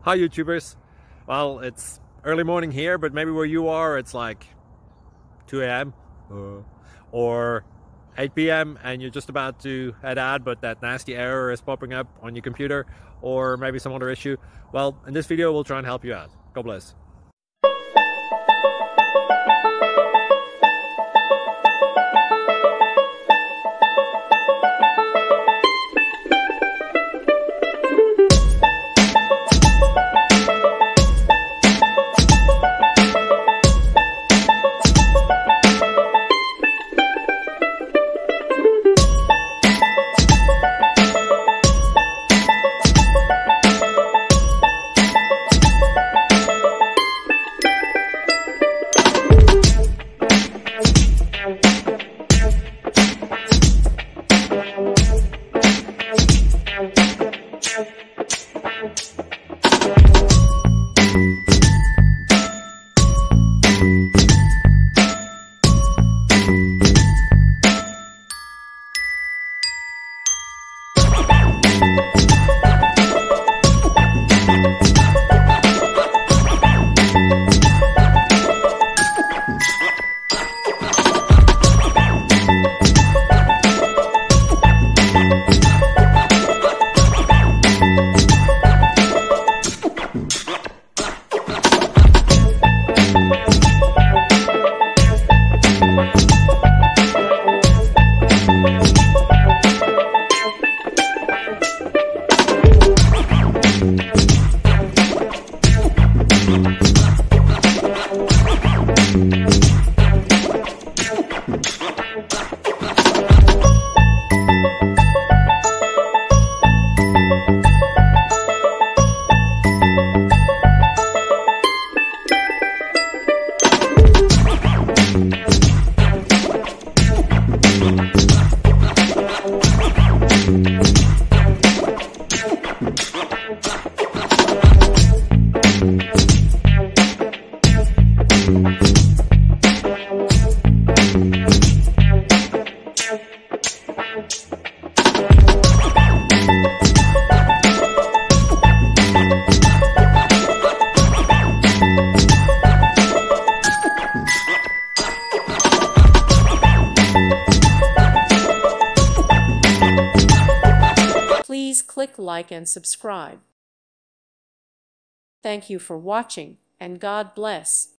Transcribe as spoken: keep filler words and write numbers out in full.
Hi YouTubers. Well, it's early morning here, but maybe where you are it's like two A M uh, or eight P M and you're just about to head out, but that nasty error is popping up on your computer, or maybe some other issue. Well, in this video we'll try and help you out. God bless. Please click like and subscribe. Thank you for watching, and God bless.